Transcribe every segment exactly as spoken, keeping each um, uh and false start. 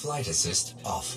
Flight assist off.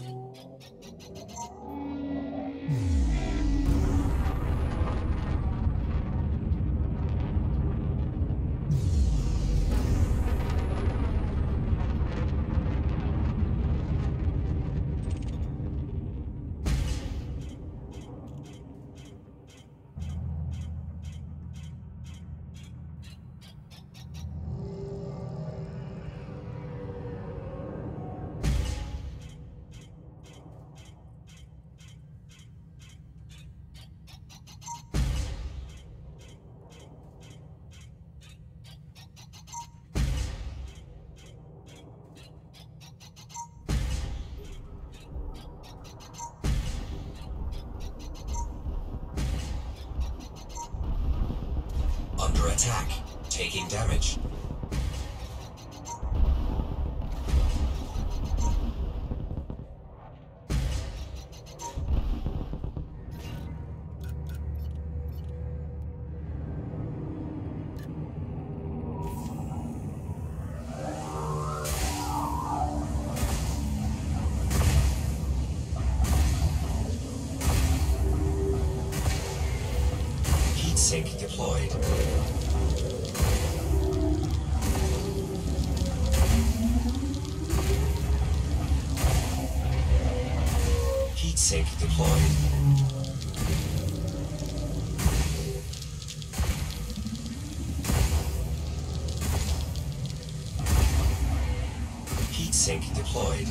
Under attack, taking damage. Heat sink deployed. Heat sink deployed. Heat sink deployed.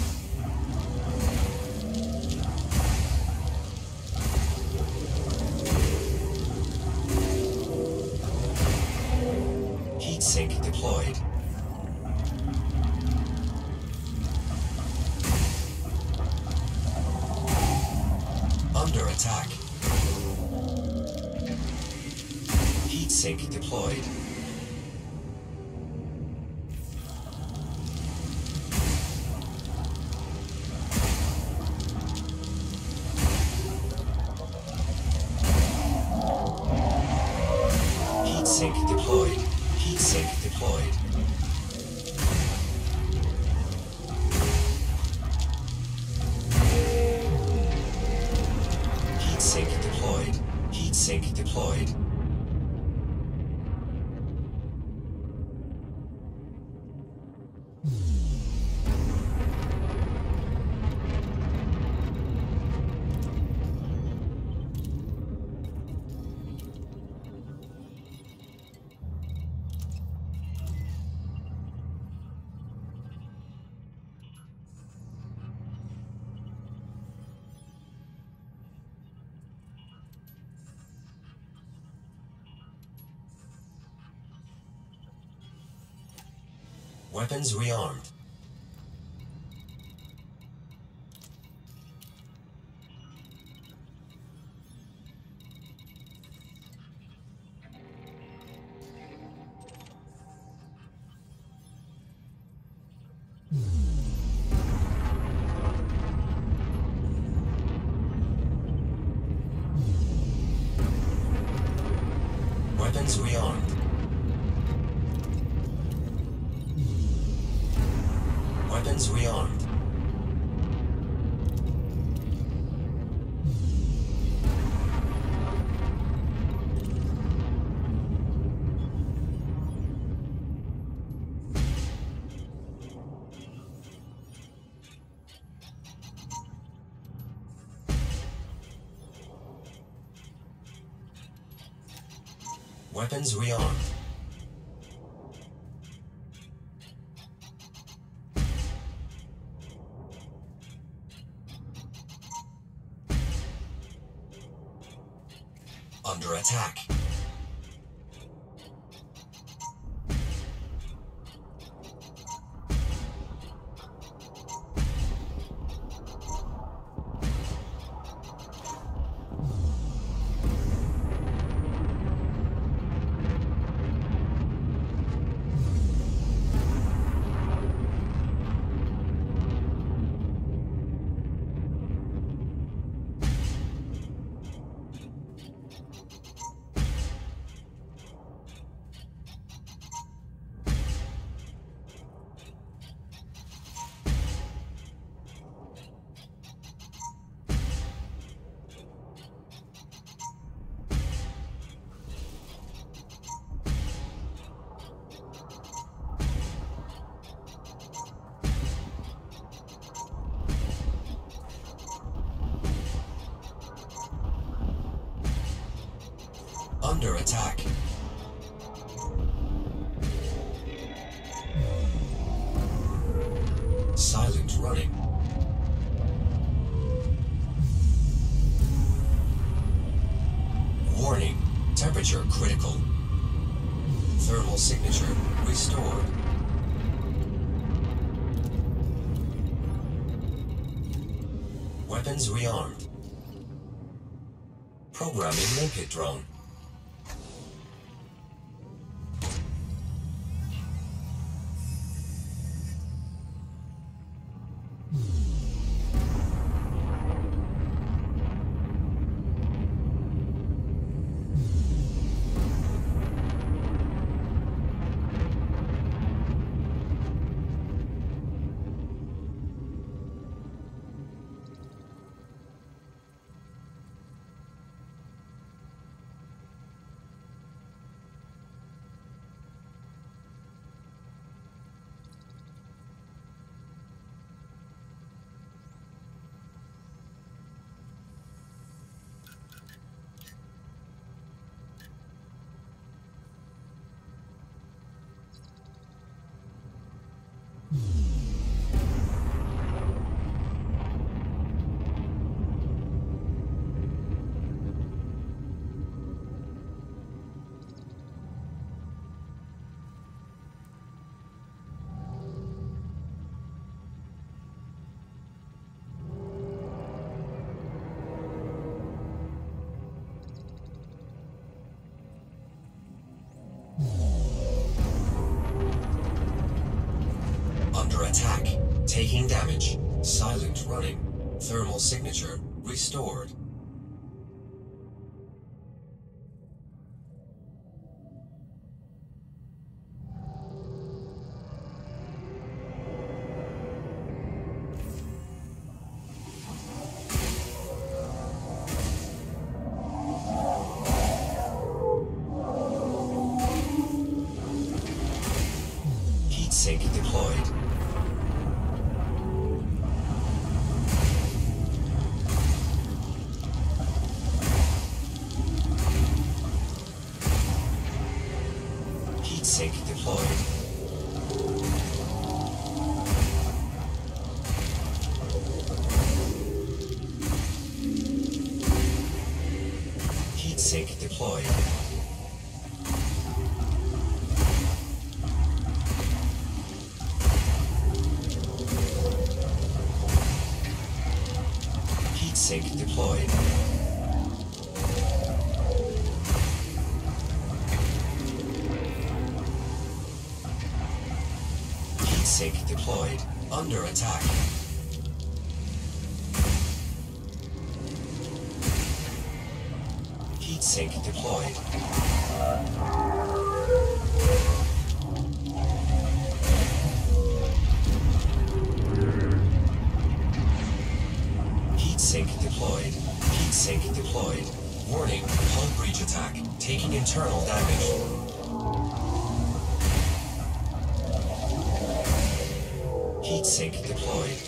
Heat sink deployed. Under attack. Heat sink deployed. Heat sink deployed. Heat sink deployed. Heat sink deployed. Heat sink deployed. Weapons rearmed. Weapons rearmed. Weapons rearmed. Weapons rearmed. Under attack. under attack. Silent running. Warning, temperature critical. Thermal signature restored. Weapons rearmed. Programming limpet drone. Under attack. Taking damage. Silent running. Thermal signature restored. Heatsink deployed. Heatsink deployed. Heatsink deployed. Heatsink deployed. Heatsink deployed. Under attack. Heatsink deployed. Heatsink deployed. Heatsink deployed. Warning, hull breach attack. Taking internal damage. Heatsink deployed.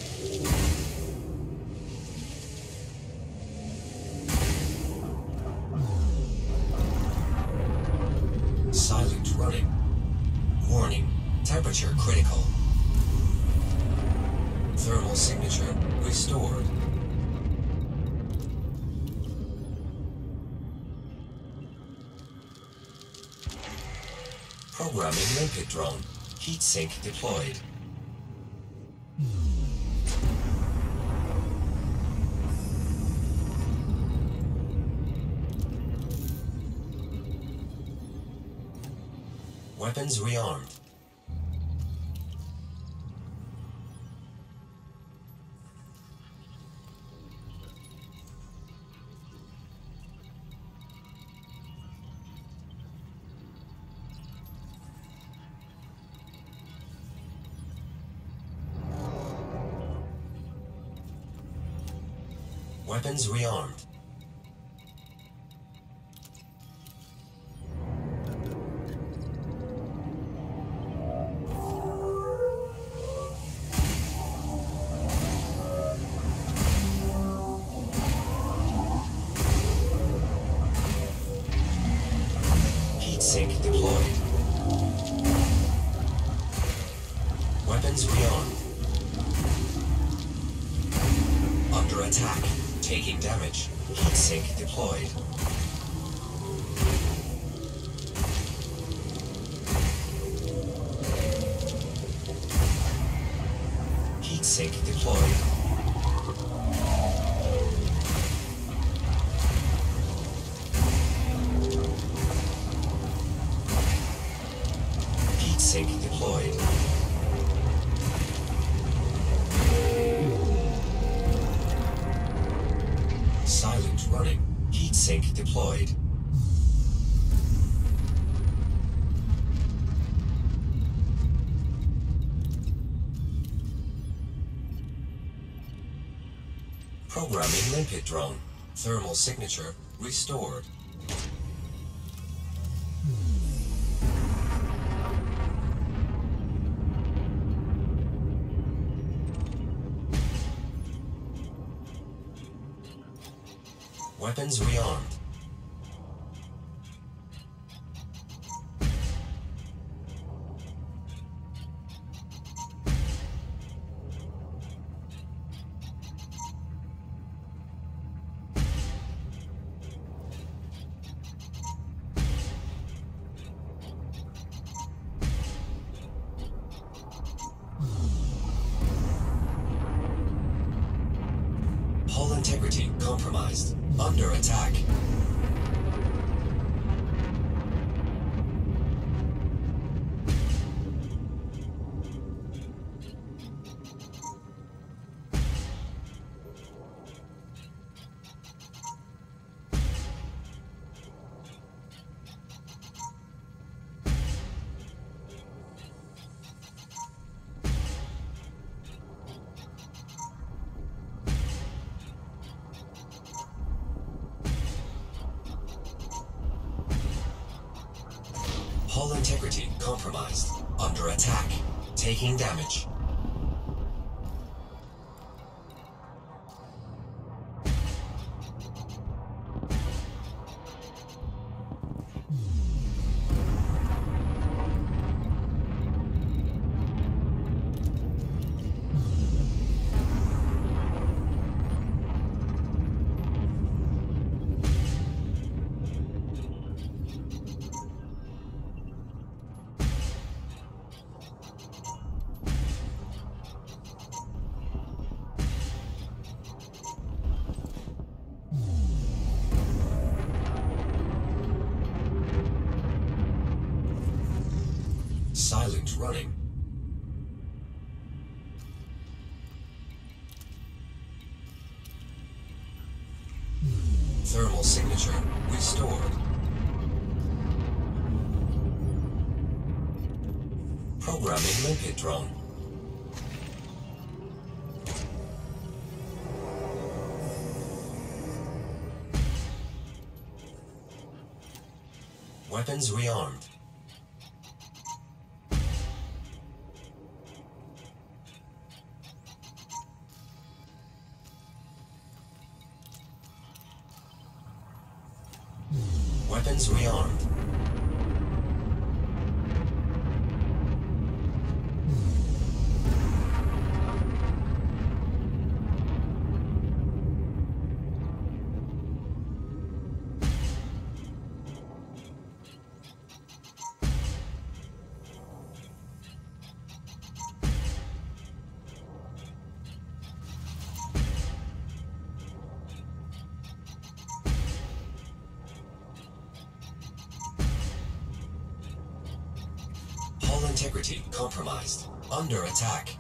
Silent running. Warning, temperature critical. Thermal signature restored. Programming limpet drone. Heatsink deployed. Weapons rearmed. Weapons rearmed. Weapons rearmed. Under attack. Taking damage. Heat sink deployed. Heat sink deployed. Heat sink deployed. Silent running. Heat sink deployed. Programming limpet drone. Thermal signature restored. Weapons rearmed. Hull integrity compromised. Under attack. Hull integrity compromised. Under attack. Taking damage. Silent running. Thermal signature restored. Programming limpet drone. Weapons rearmed. Weapons rearmed. Hull integrity compromised. Under attack.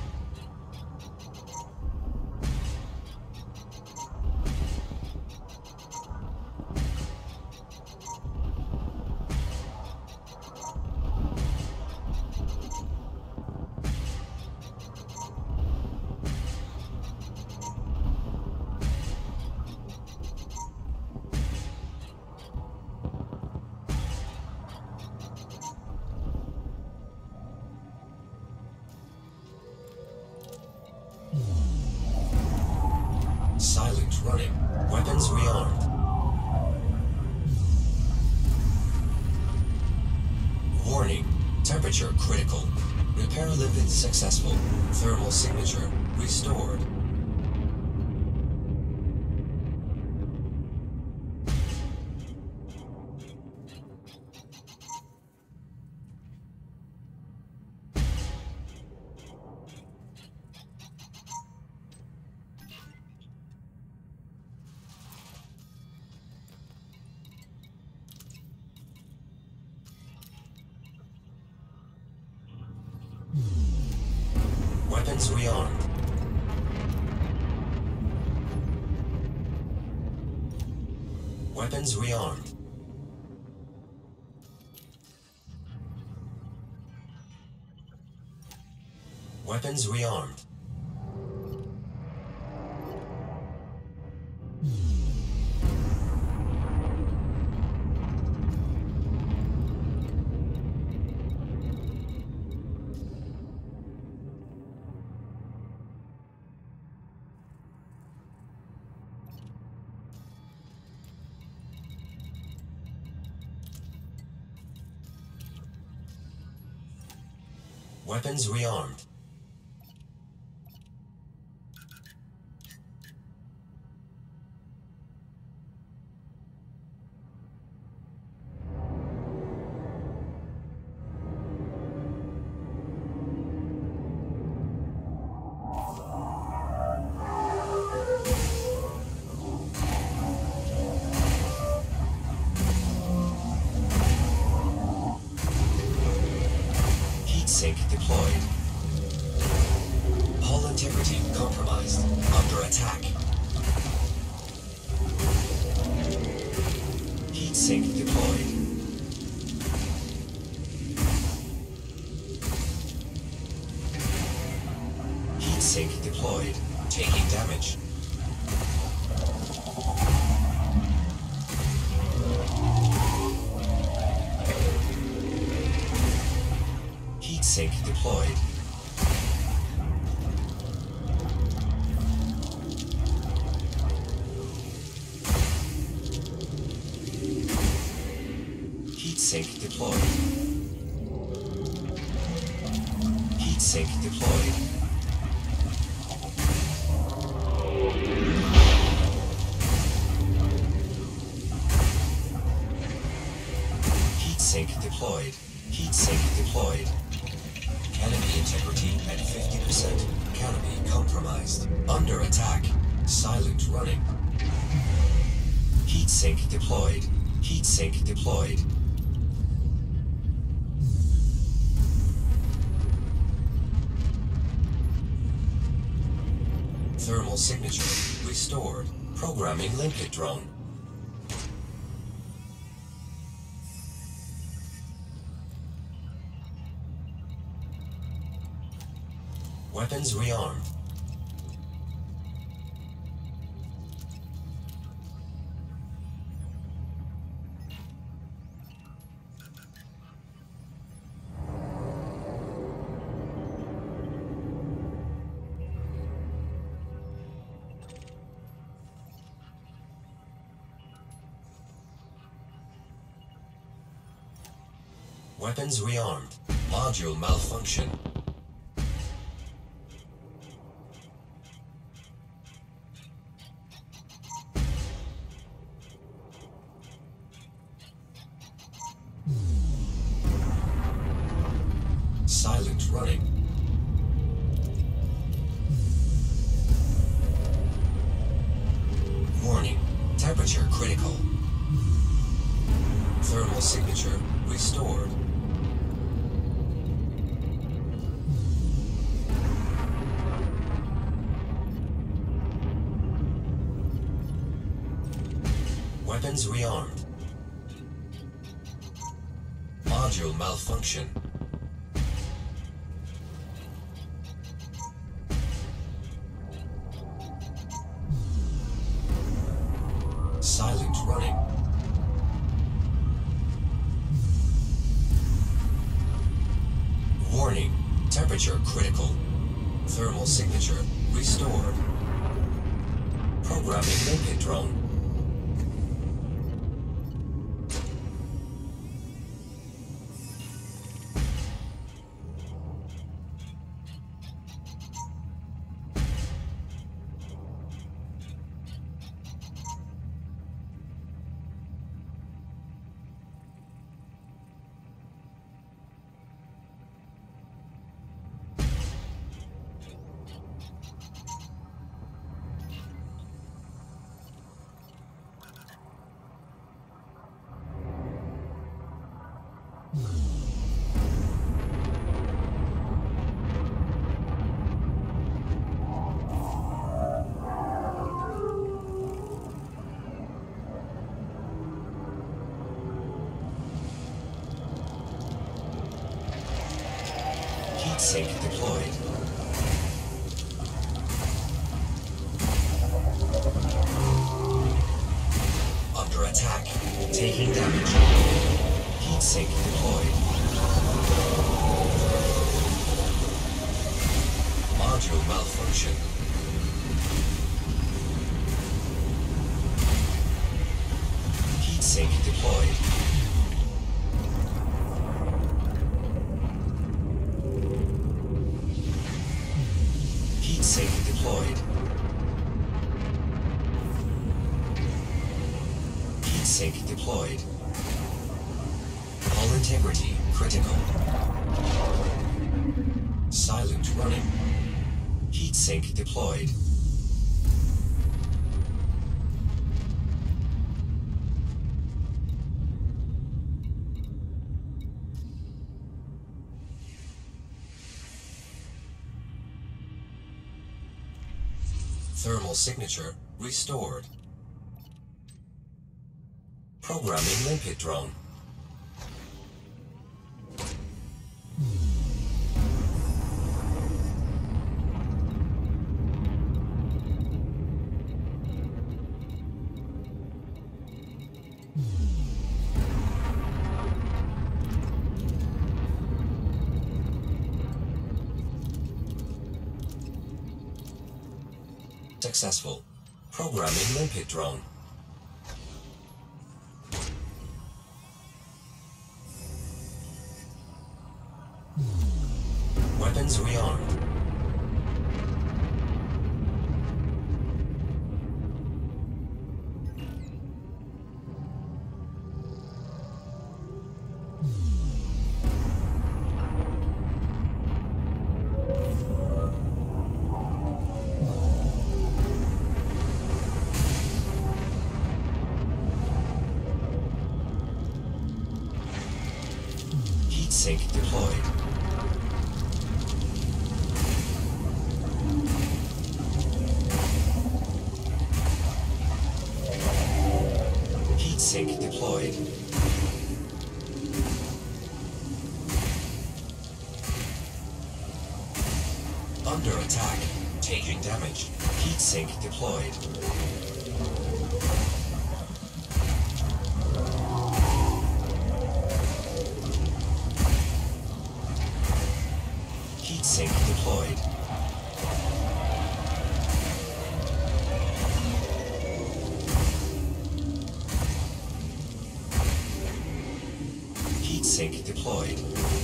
Silent running. Weapons rearmed. Warning. Temperature critical. Repair limpet successful. Thermal signature restored. Weapons rearmed. Weapons rearmed. Weapons rearmed. Weapons rearmed. Sink deployed. Hull integrity compromised. Under attack. Heat sink deployed. Heat sink deployed. Taking damage. Sink deployed. Heat sink deployed. Heat sink deployed. Heat sink deployed. Heat sink deployed. Canopy integrity at fifty percent. Canopy compromised. Under attack. Silent running. Heat sink deployed. Heat sink deployed. Thermal signature restored. Programming limpet drone. Weapons rearmed. Weapons rearmed. Module malfunction. Silent running. Warning. Temperature critical. Thermal signature restored. Weapons rearmed. Module malfunction. Silent running. Warning. Temperature critical. Thermal signature restored. Programming limpet drone. sink deployed. Under attack. Taking damage. Heat sink deployed. Module malfunction. Heat sink deployed. Heat sink deployed. Heat sink deployed. Hull integrity critical. Silent running. Heat sink deployed. Thermal signature restored. Programming limpet drone. Successful. Programming limpet drone. Weapons rearmed. Heat sink deployed. Heat sink deployed. Under attack. Taking damage. Heat sink deployed. Heat sink deployed. Heat sink deployed.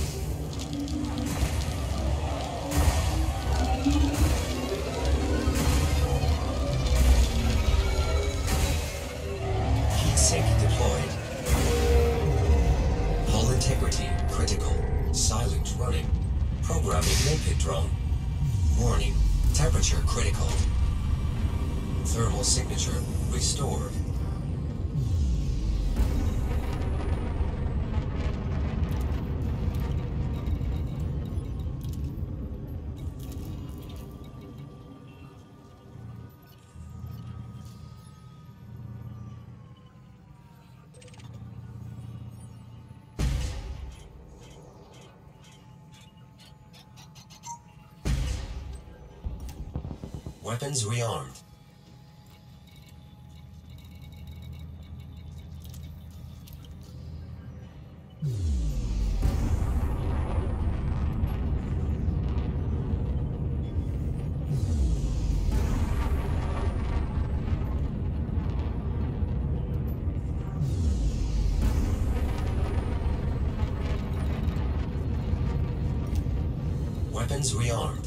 Heat sink deployed. Hull integrity critical. Silent running. Programming limpet drone. Warning. Temperature critical. Thermal signature restored. Weapons rearmed. Weapons rearmed.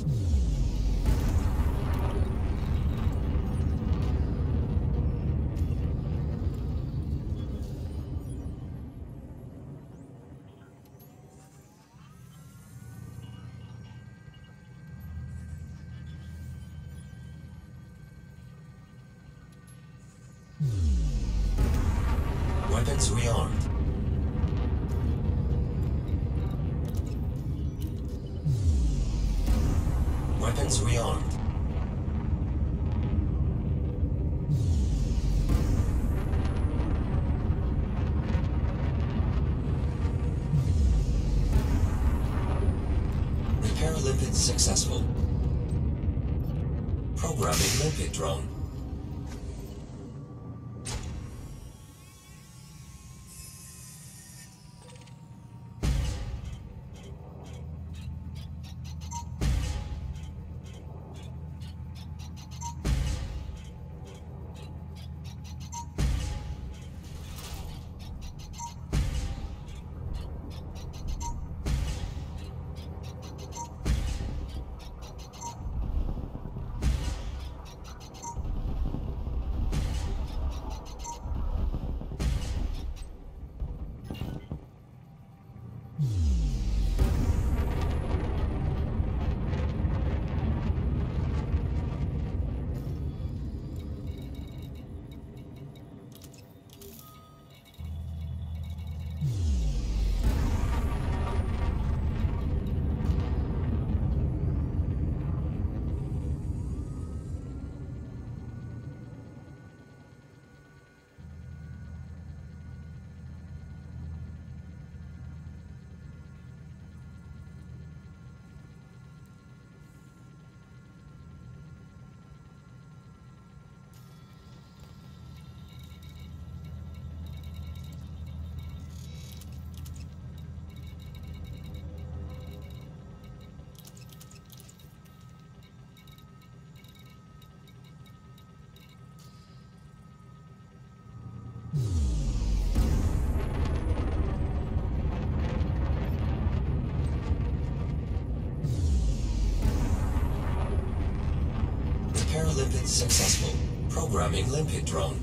Weapons rearmed. Weapons rearmed. Repair limpet successful. Programming limpet drone. Repair limpet successful. Programming limpet drone.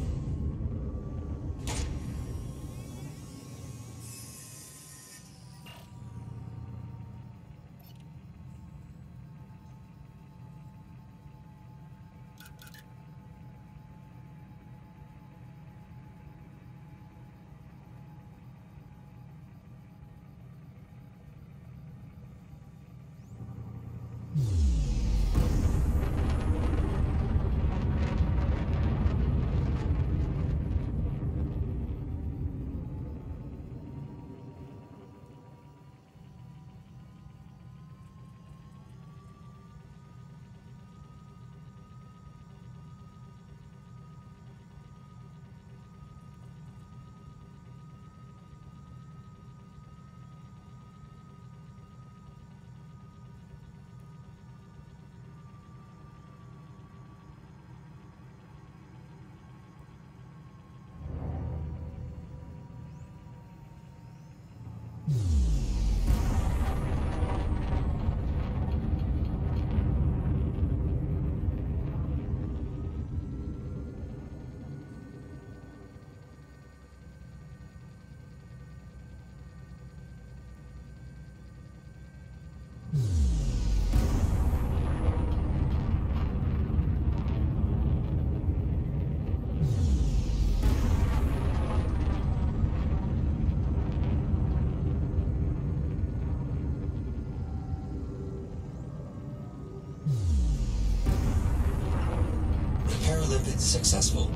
Limpet successful.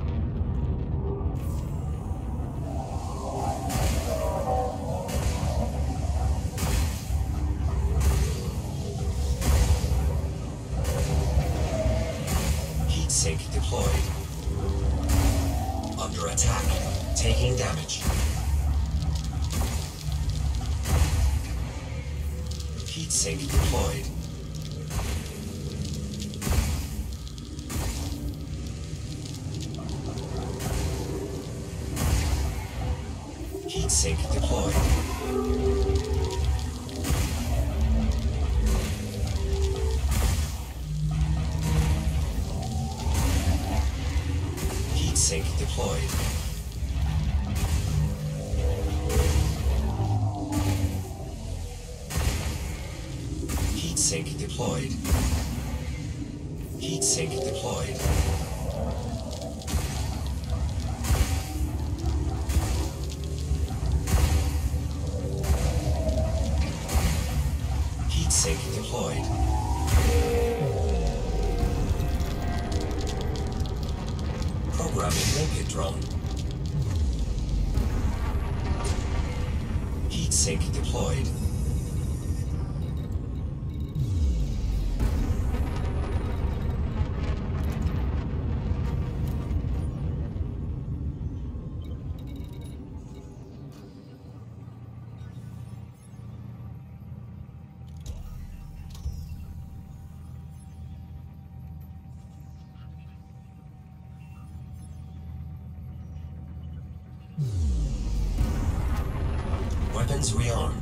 Heat sink deployed. Under attack. Taking damage. Heat sink deployed. Heat sink deployed. Heat sink deployed. Heat sink deployed. Heat sink deployed. Sink deployed. Programming limpet drone. Heat sink deployed. Weapons rearmed.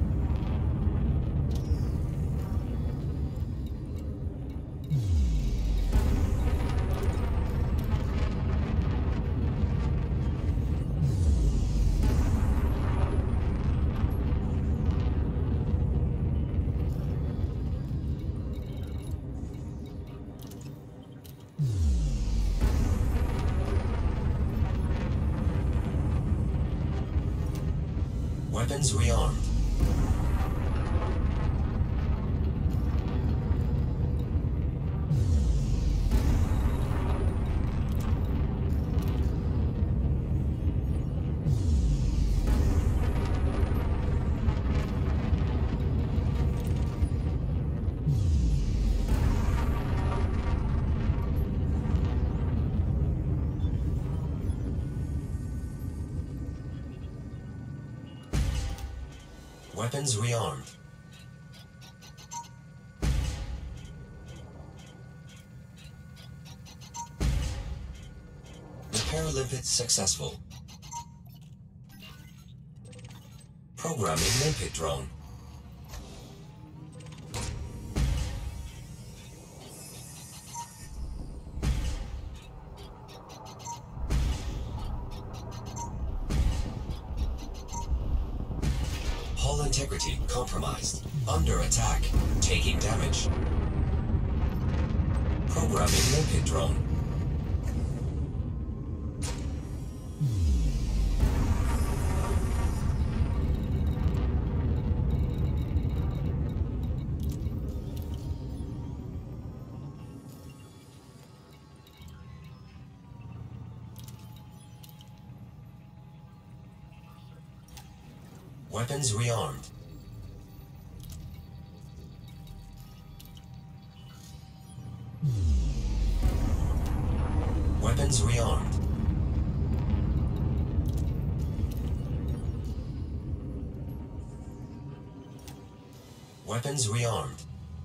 Weapons rearmed. Weapons rearmed. Repair limpet successful. Programming limpet drone. Hull integrity compromised. Under attack. Taking damage. Programming limpet drone. Weapons rearmed. Weapons rearmed. Weapons rearmed.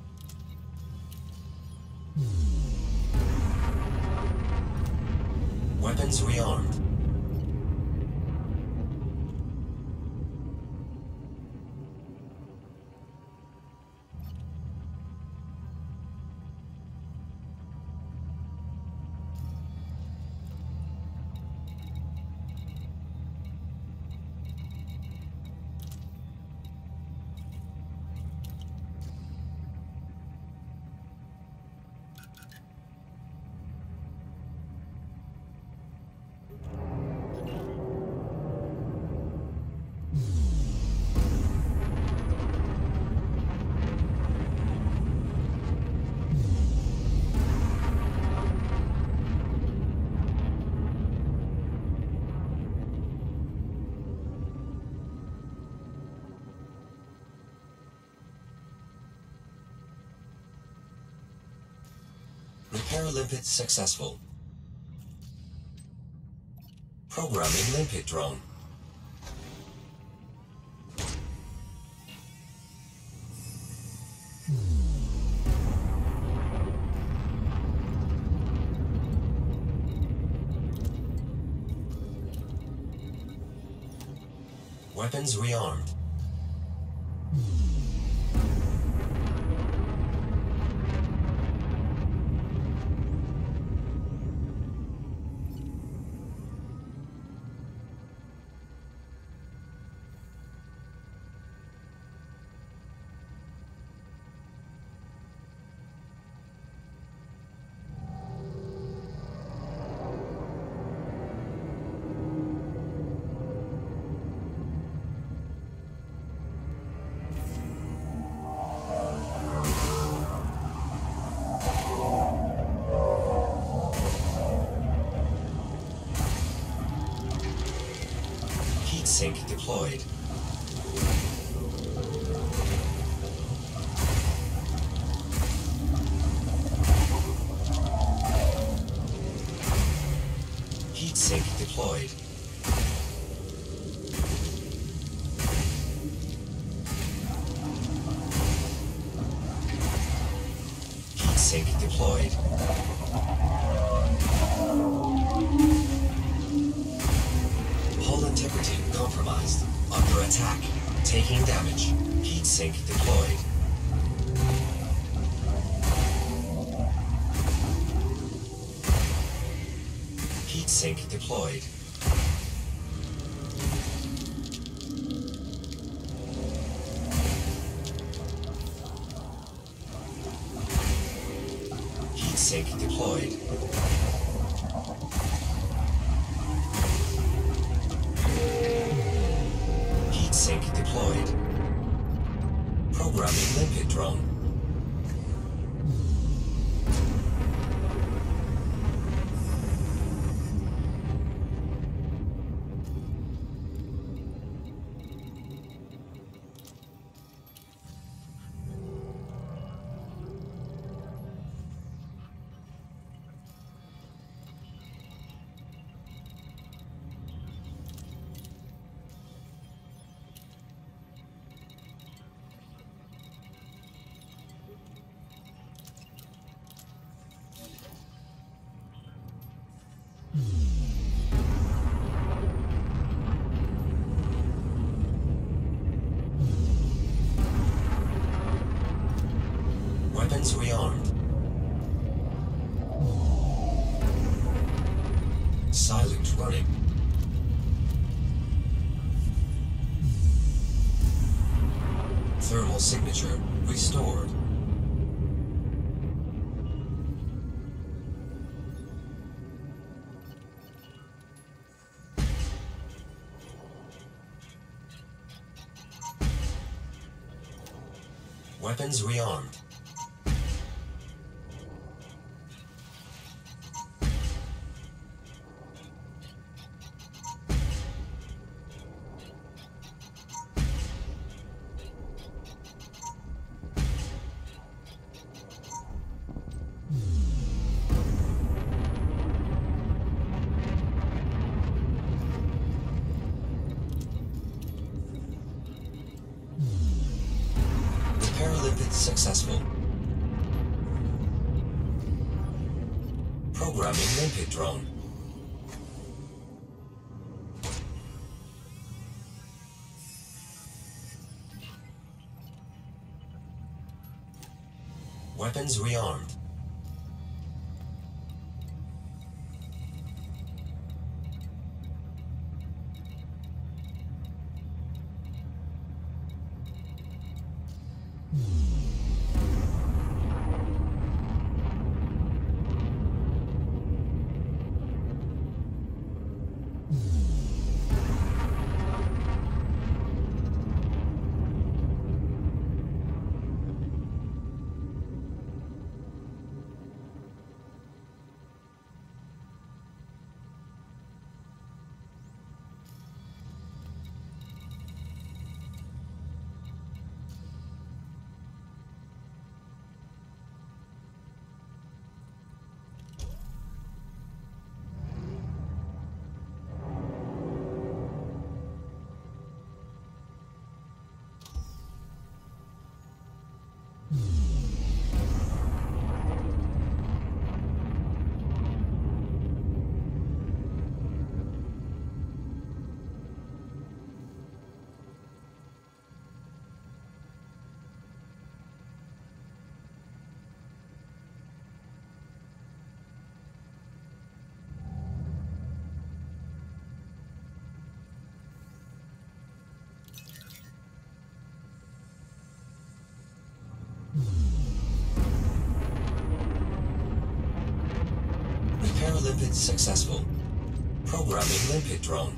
Weapons rearmed. Repair limpet successful. Programming limpet drone. Weapons rearmed. Sink deployed. Heat sink deployed. Heat sink deployed. Hull integrity compromised. Under attack. Taking damage. Heat sink deployed. Heat sink deployed. Heat sink deployed. Heat sink deployed. Programming limpet drone. Weapons rearmed. Silent running. Thermal signature restored. Weapons rearmed. Limpet successful. Programming limpet drone. Weapons rearmed. Repair limpet successful. Programming limpet drone.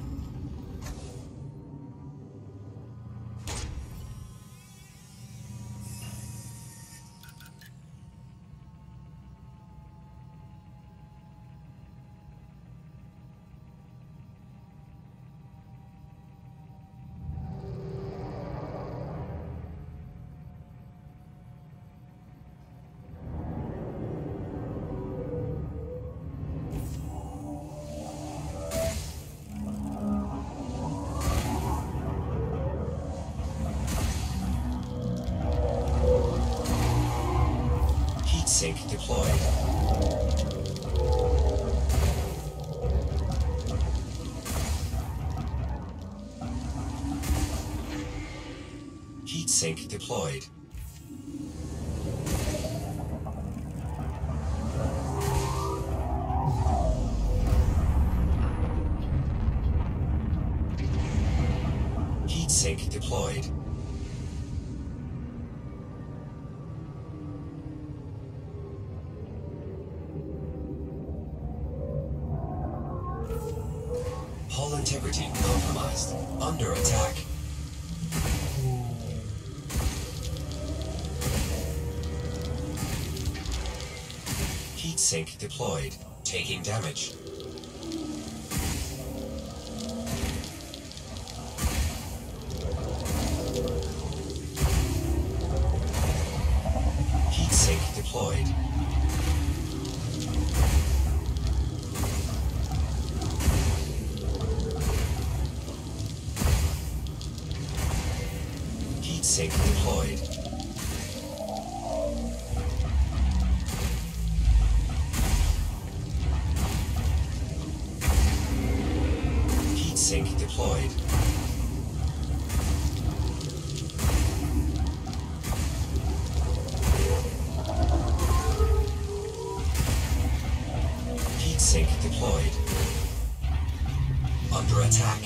Sink deployed. Heatsink deployed. Heatsink deployed. Hull integrity compromised. Under attack. Heatsink deployed. Taking damage. Heatsink deployed. Heatsink deployed. Heatsink deployed. Heatsink deployed. Under attack.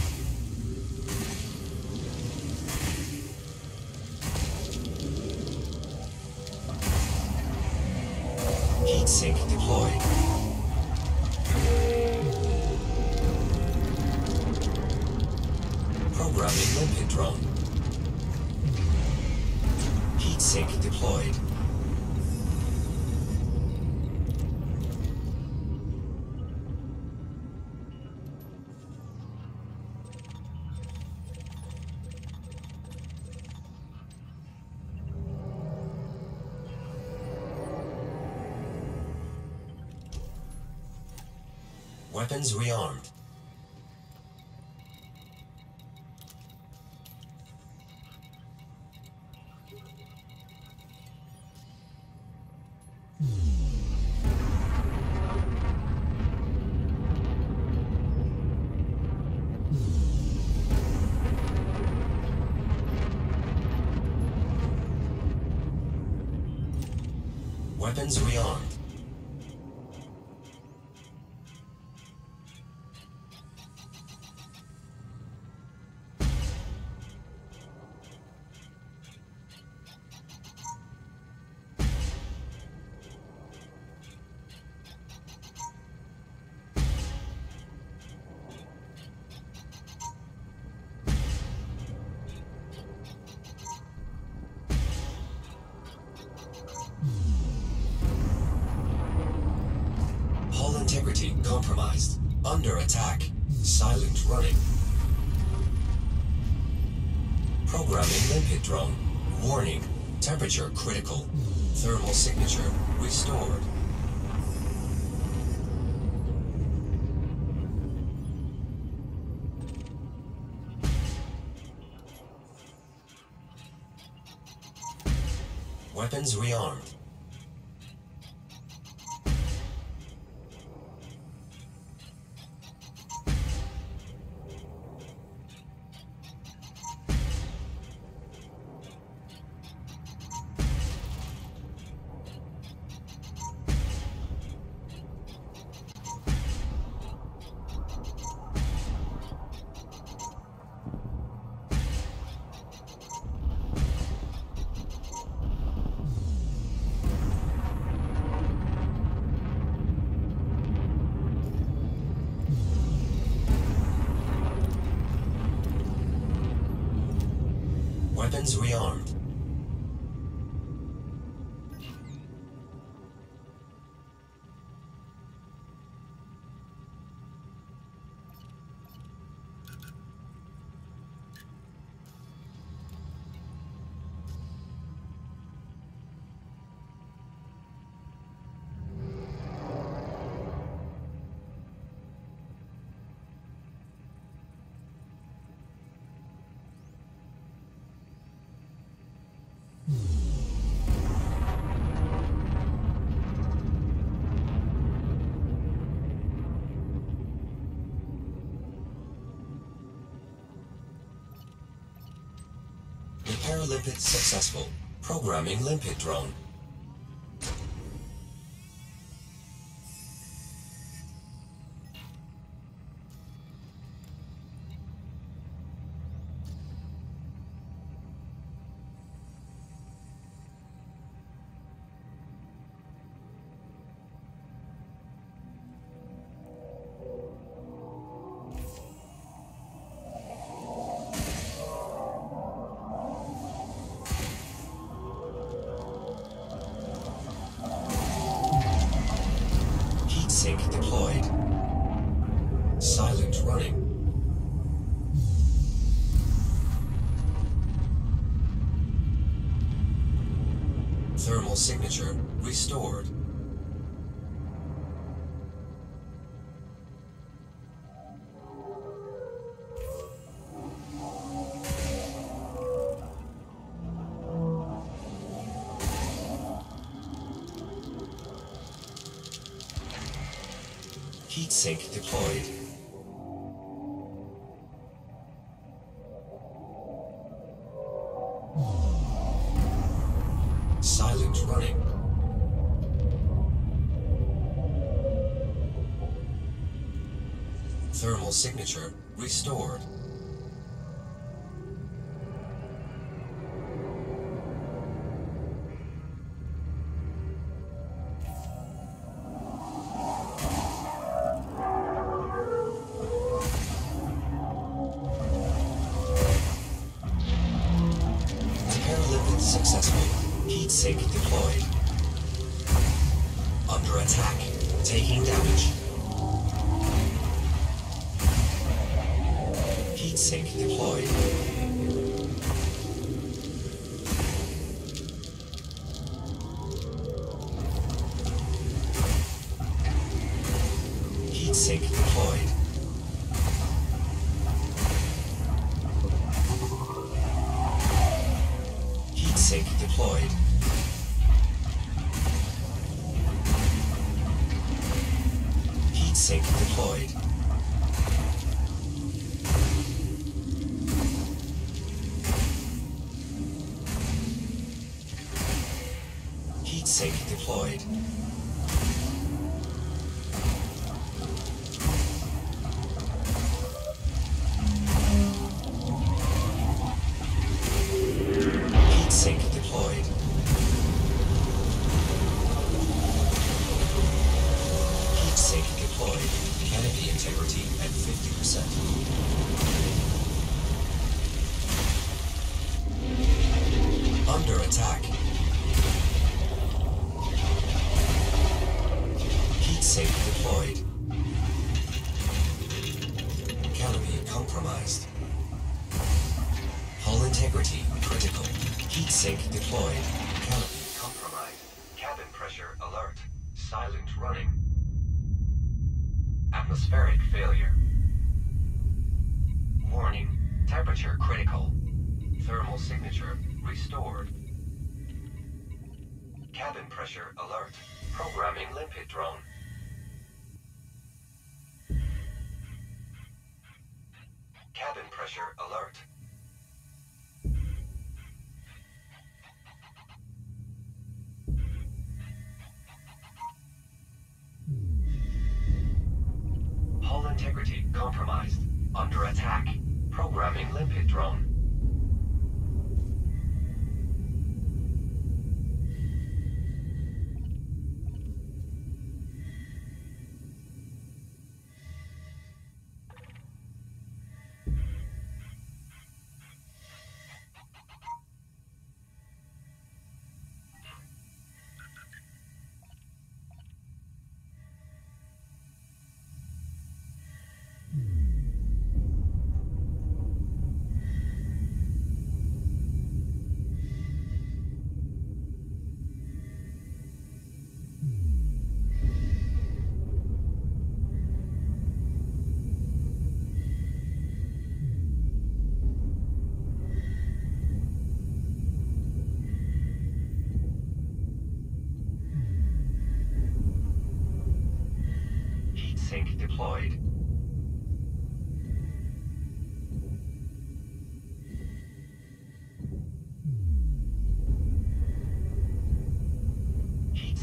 Heatsink deployed. Programming limpet drone. Heatsink deployed. Weapons rearmed. Weapons rearmed. Hull integrity compromised. Under attack. Silent running. Programming limpet drone. Warning. Temperature critical. Thermal signature restored. Weapons rearmed. Weapons rearmed. limpet successful. Programming limpet drone. Sync deployed. Silent running. Thermal signature restored. Heat sink deployed. Silent running. Thermal signature restored. Successful. Heat sink deployed. Under attack. Taking damage. Heat sink deployed. Heat sink deployed. Sink deployed. Heat sink deployed. Heat sink deployed. Sink deployed. Heat sink deployed. Canopy integrity at fifty percent. Under attack. Heat sink deployed. Canopy compromised. Hull integrity critical. Heat sink deployed. Canopy compromised. Cabin pressure alert. Silent running. Atmospheric failure. Warning. Temperature critical. Thermal signature restored. Cabin pressure alert. Programming limpet drone. Cabin pressure alert. Hull integrity compromised. Under attack. Programming limpet drone. Sink deployed.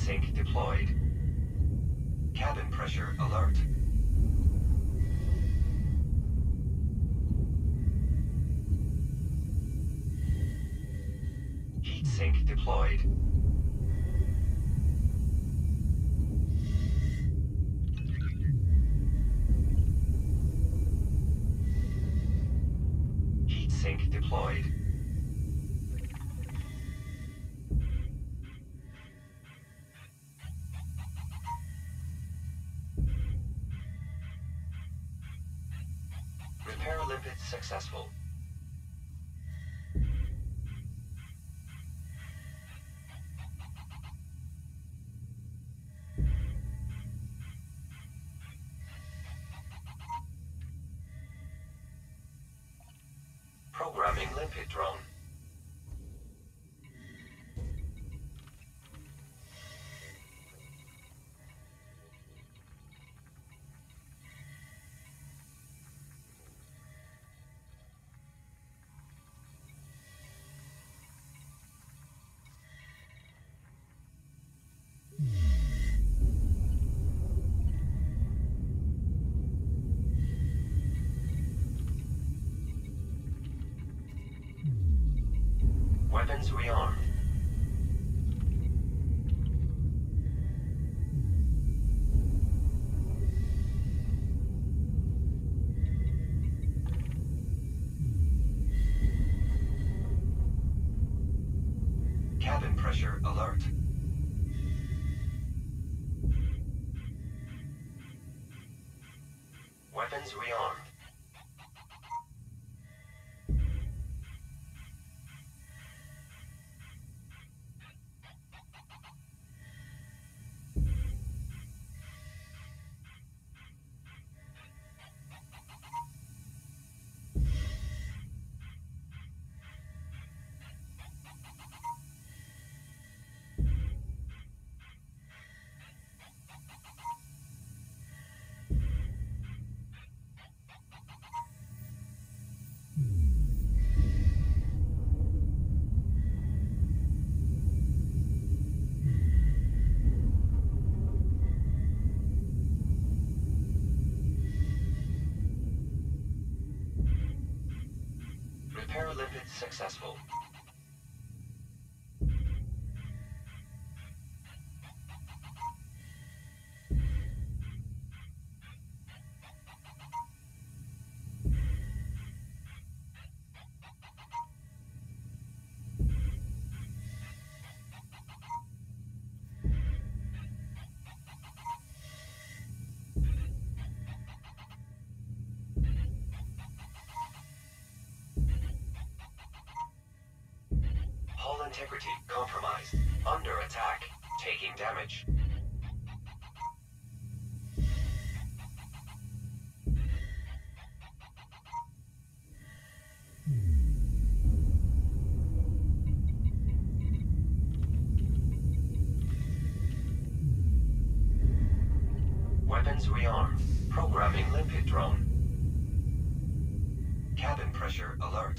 Heatsink deployed. Cabin pressure alert. Heatsink deployed. Heatsink deployed. Repair limpet successful. Programming limpet drone. Weapons rearmed. Cabin pressure alert. Weapons rearmed. Repair limpet successful. Hull integrity compromised. Under attack. Taking damage. Weapons rearmed. Programming limpet drone. Cabin pressure alert.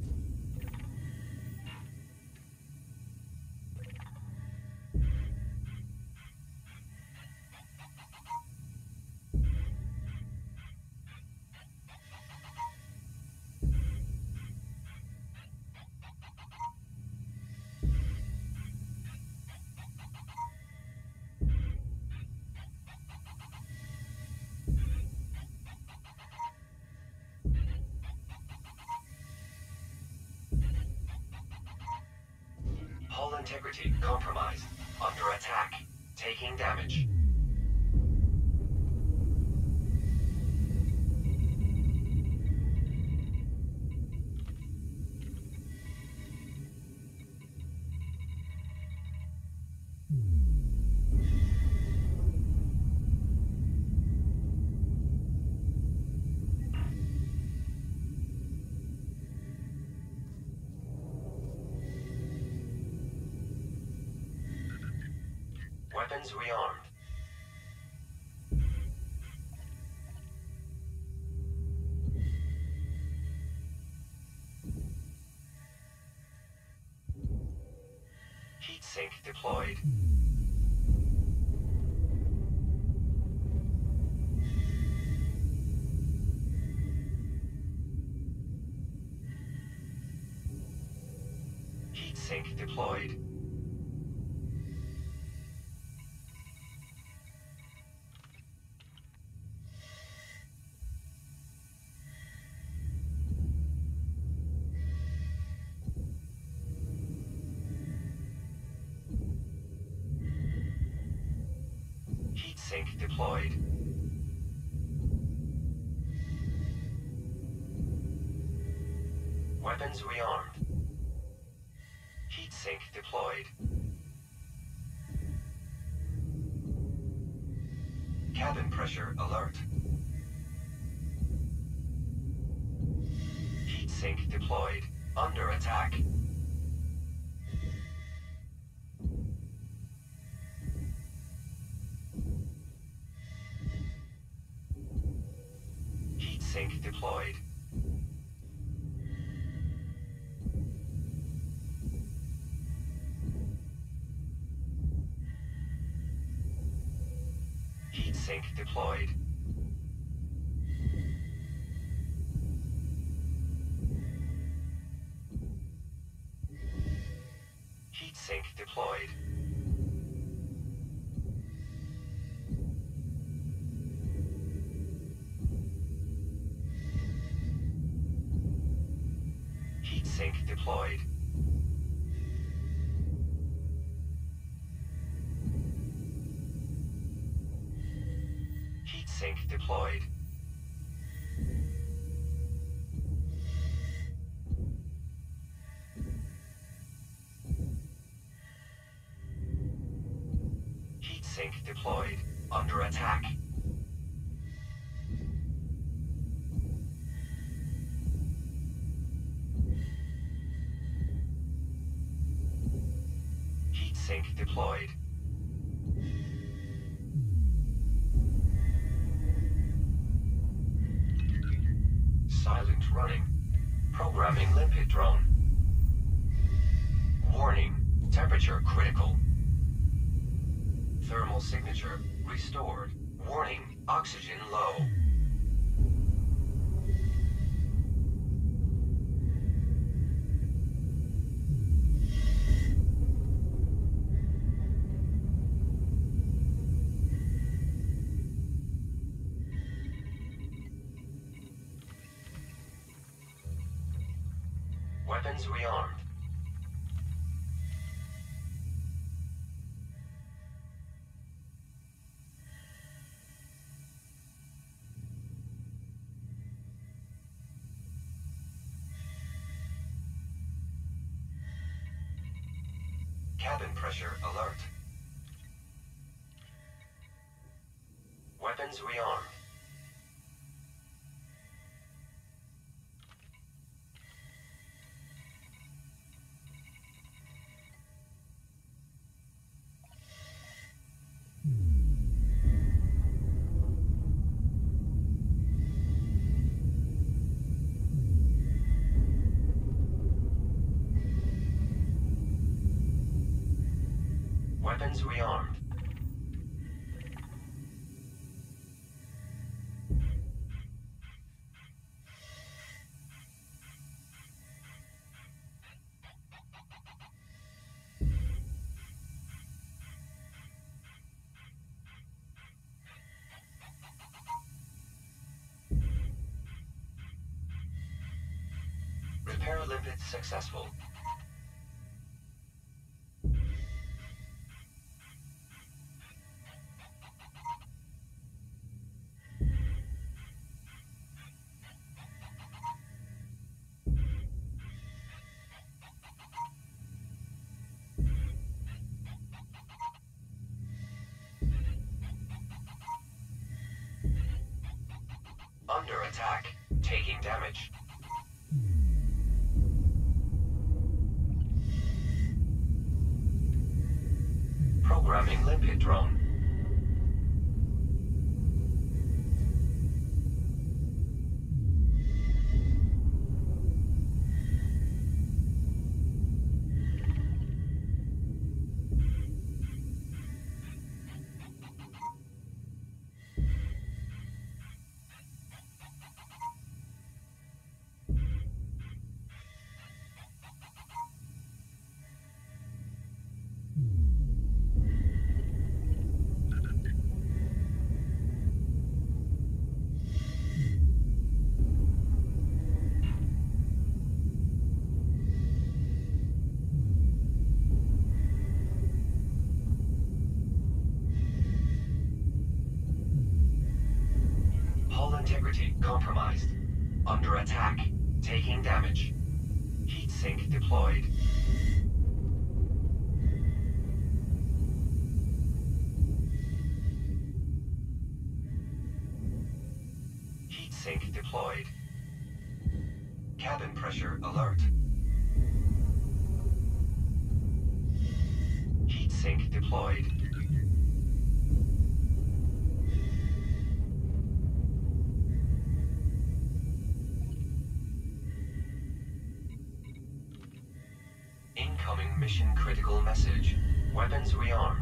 Hull integrity compromised. Under attack. Taking damage. Weapons rearmed. Heatsink deployed. Heat sink deployed. Heat sink deployed. Weapons rearmed. Heat sink deployed. Cabin pressure alert. Heat sink deployed. Under attack. Heat sink deployed. Heat sink deployed. Heat sink deployed. Heat sink deployed. Heat sink deployed. Heat sink deployed. Under attack. Heat sink deployed. Silent running. Programming limpet drone. Warning. Temperature critical. Thermal signature restored. Warning. Oxygen low. Weapons rearmed. Cabin pressure alert. Weapons rearmed. Weapons rearmed. Repair limpet successful. Under attack. Taking damage. Programming limpet drone. integrity compromised. Under attack. Taking damage. Heatsink deployed. Heatsink deployed. Cabin pressure alert. Heatsink deployed. Incoming mission critical message. Weapons rearmed.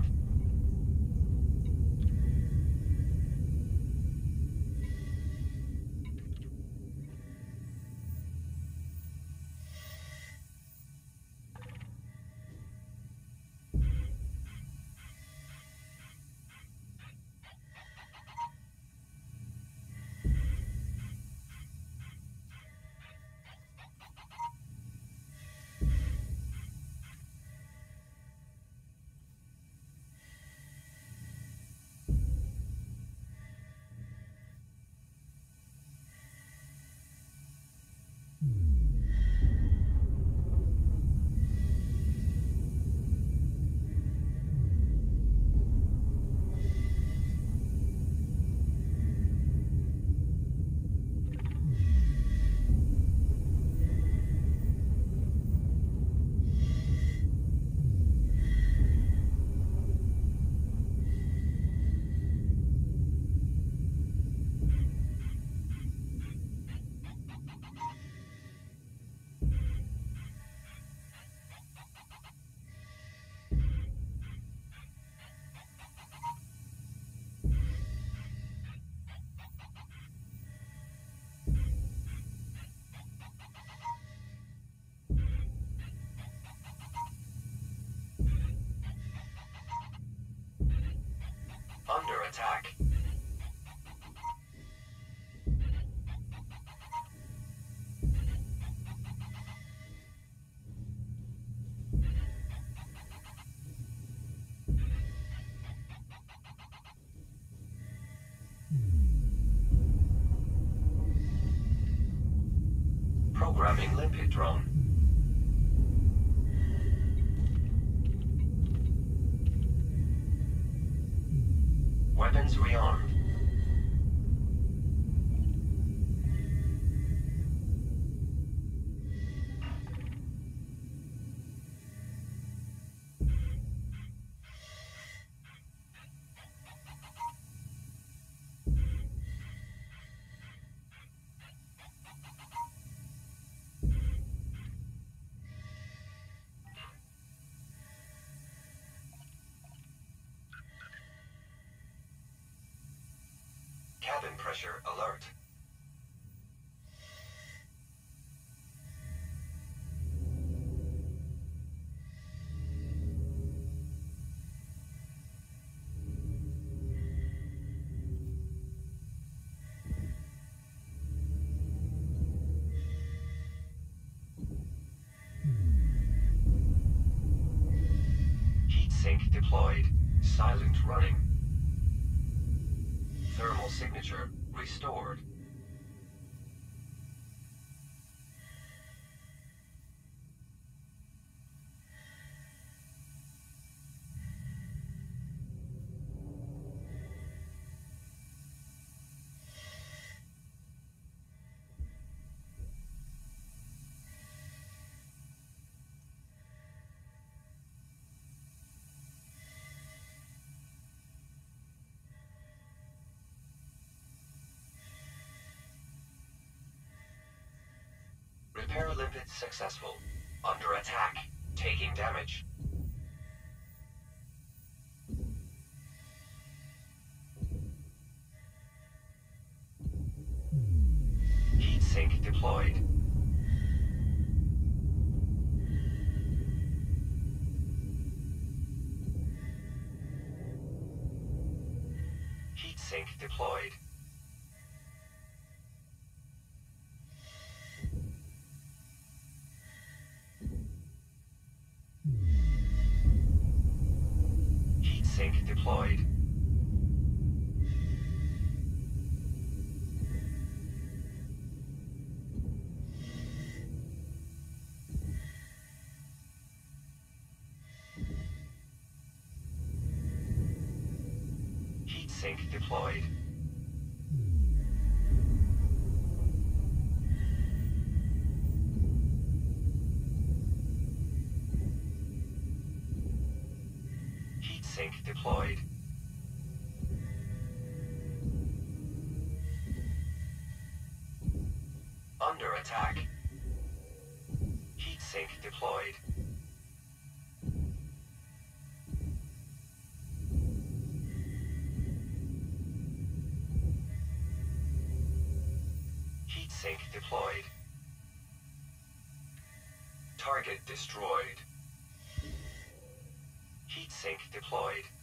Under attack. Programming limpet drone. Weapons rearmed. Cabin pressure alert. Heatsink deployed. Silent running. Thermal signature restored. Repair limpet successful. Under attack. Taking damage. Heatsink deployed. Heatsink deployed. Heatsink deployed. Heatsink deployed. Heatsink deployed. Under attack. Heatsink deployed. Heatsink deployed. Target destroyed. Heatsink deployed.